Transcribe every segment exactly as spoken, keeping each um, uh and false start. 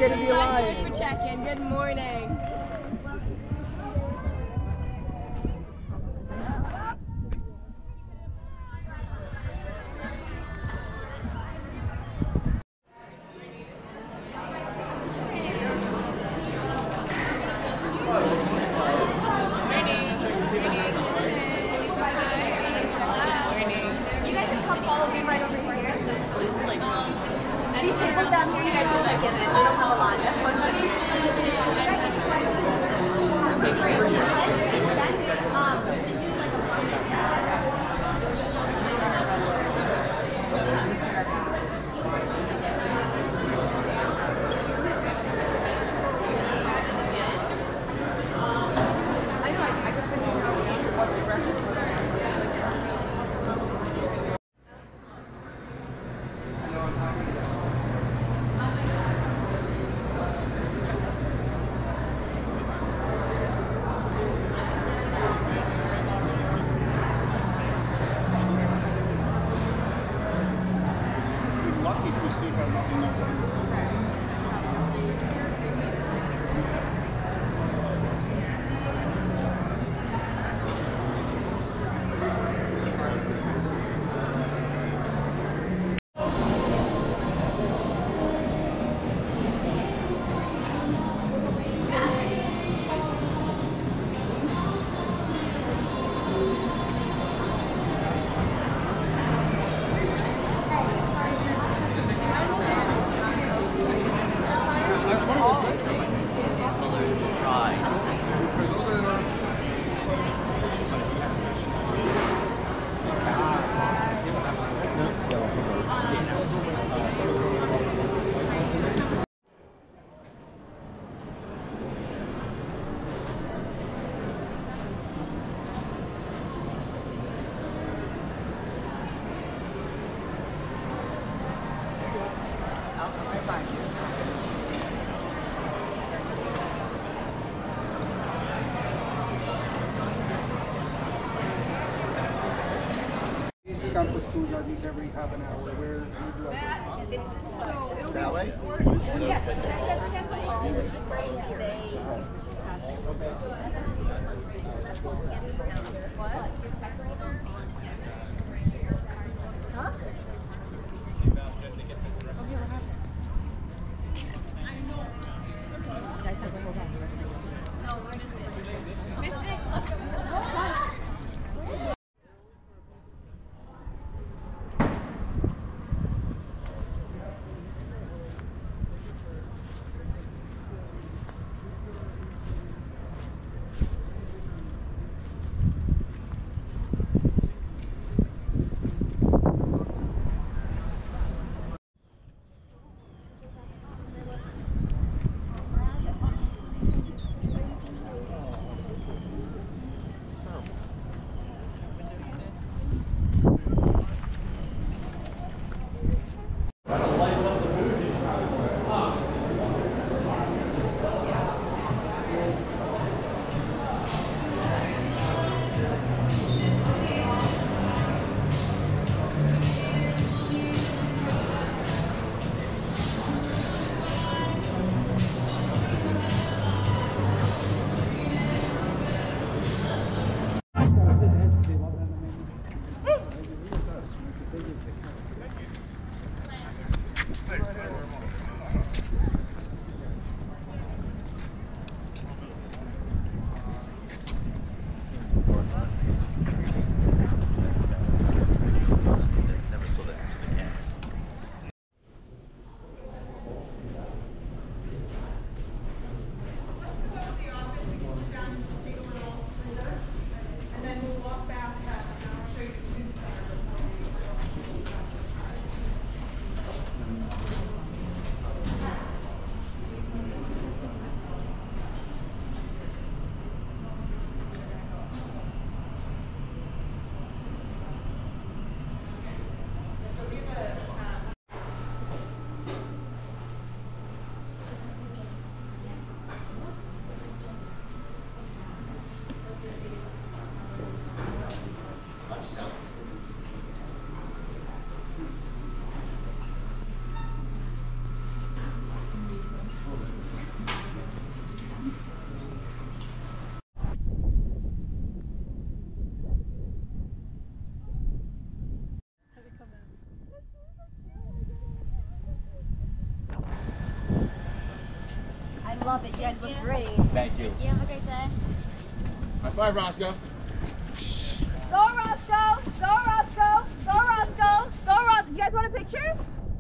good to be alive. Thanks for checking. Good morning. These tables down here, you guys can check in. They don't have a line. That's one thing. I know, I just didn't know what direction. Campus two judges every half an hour. Where do you do it? It's this way. That way? Yes, that says categor, which is right here. What? Huh? No, where is it? Missed it? Love it. You guys look great. Thank you. You have a great day. High five, Roscoe. Go Roscoe! Go Roscoe! Go Roscoe! Go Roscoe! You guys want a picture?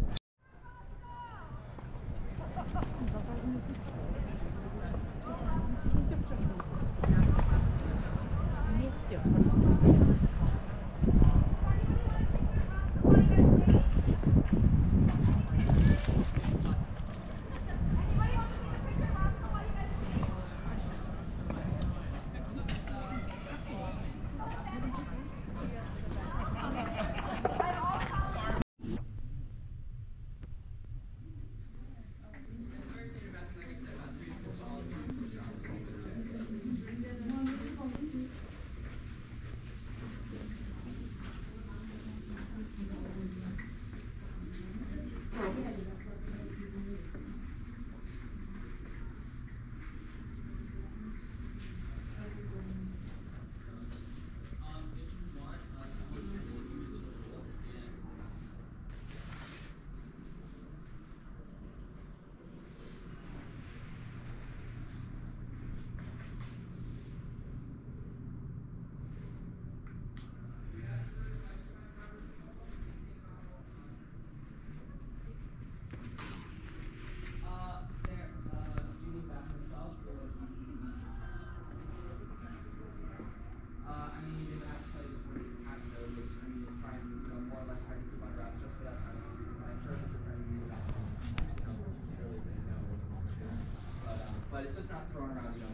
But it's just not thrown around, you know.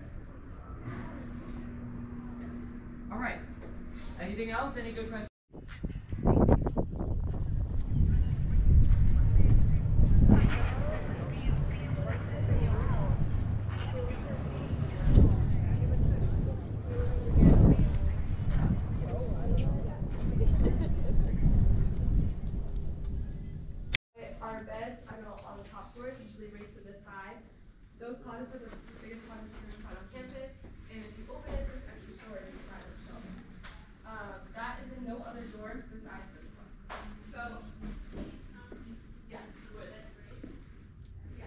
Yes. All right. Anything else? Any good questions? Our beds, I know on the top floors, usually raised to this high. Those closets are the biggest closets you're going to find on campus, and if you open it, there's extra storage inside of the shelf. Um, that is in no other door besides this one. So, yeah, wood. Yeah.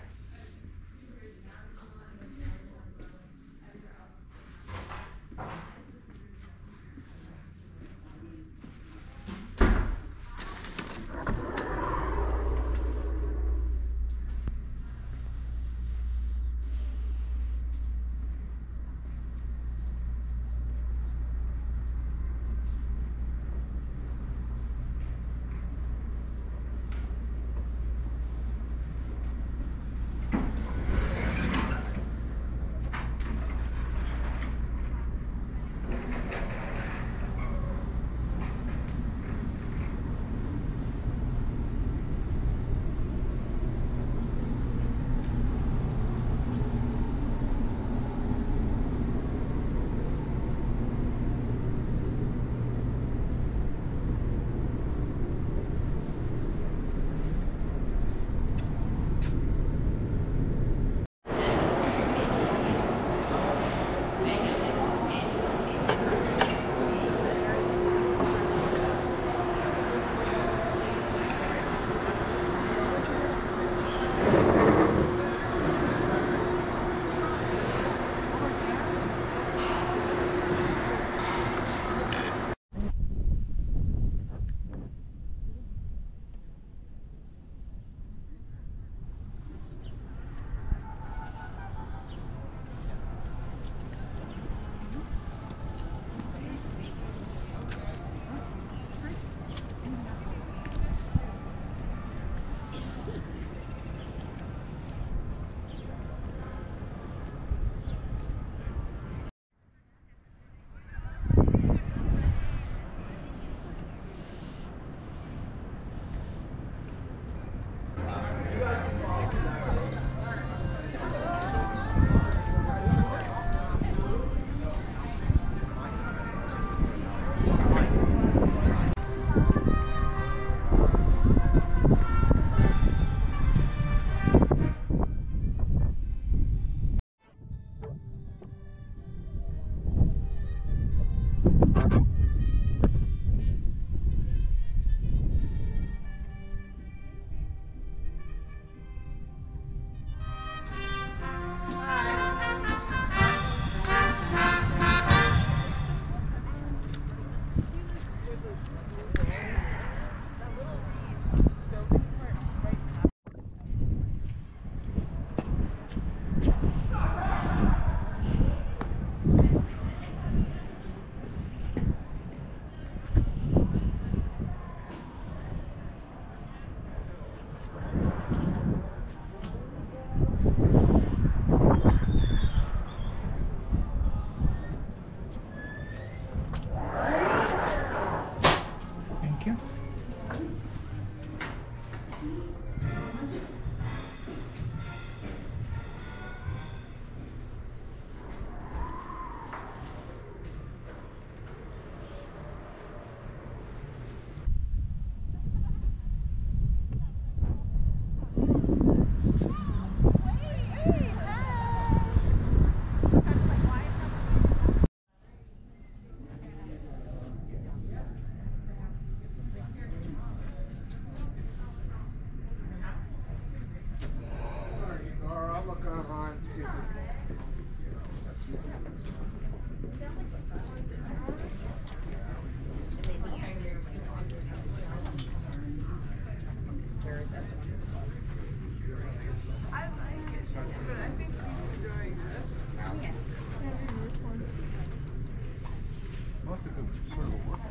you. Or I'll look online and see if well, that's a good sort of a workout.